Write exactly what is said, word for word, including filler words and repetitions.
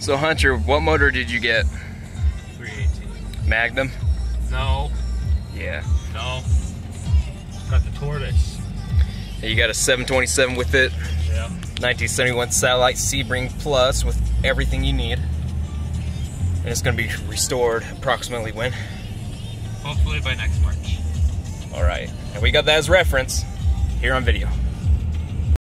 So Hunter, what motor did you get? three eighteen. Magnum? No. Yeah. No. Got the tortoise. And you got a seven twenty-seven with it. Yeah. nineteen seventy-one Satellite Sebring Plus with everything you need. And it's going to be restored approximately when? Hopefully by next March. Alright. And we got that as reference here on video.